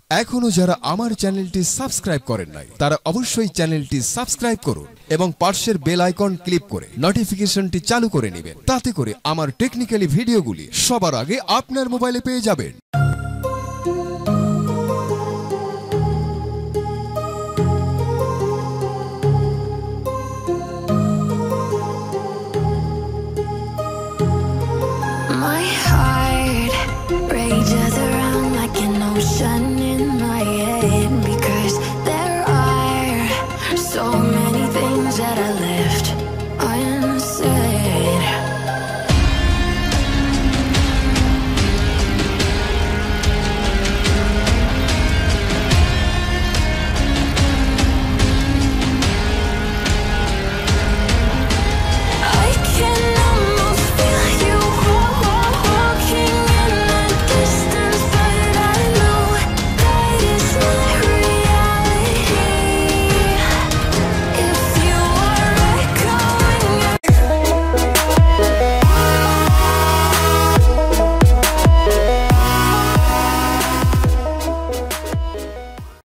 এখনো যারা আমার চ্যানেলটি সাবস্ক্রাইব করেন নাই তারা অবশ্যই চ্যানেলটি সাবস্ক্রাইব করুন এবং পাশের বেল আইকন ক্লিক করে নোটিফিকেশনটি চালু করে নেবেন। তাতে করে আমার টেকনিক্যালি ভিডিওগুলি সবার আগে আপনার মোবাইলে পেয়ে যাবেন।